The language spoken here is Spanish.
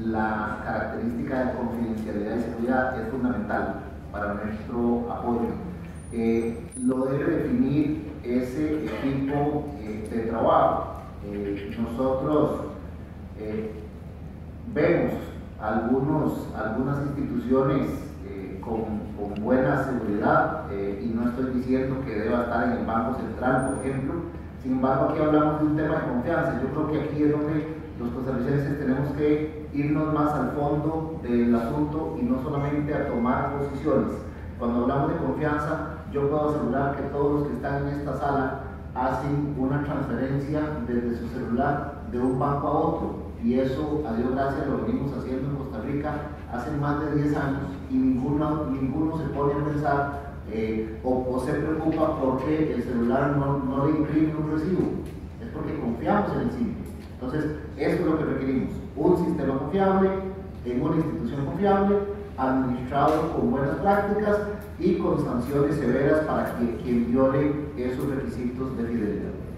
la característica de confidencialidad y seguridad es fundamental para nuestro apoyo. Lo debe definir ese equipo de trabajo. Nosotros vemos algunas instituciones con buena seguridad y no estoy diciendo que deba estar en el Banco Central, por ejemplo. Sin embargo, aquí hablamos de un tema de confianza. Yo creo que aquí es donde los costarricenses tenemos que irnos más al fondo del asunto y no solamente a tomar posiciones. Cuando hablamos de confianza, yo puedo asegurar que todos los que están en esta sala hacen una transferencia desde su celular de un banco a otro, y eso, a Dios gracias, lo venimos haciendo en Costa Rica hace más de 10 años, y ninguno se pone a pensar o se preocupa porque el celular no le imprime un recibo. Es porque confiamos en el SIM. Entonces, eso es lo que requerimos: un sistema confiable, en una institución confiable, administrado con buenas prácticas y con sanciones severas para quien viole esos requisitos de fidelidad.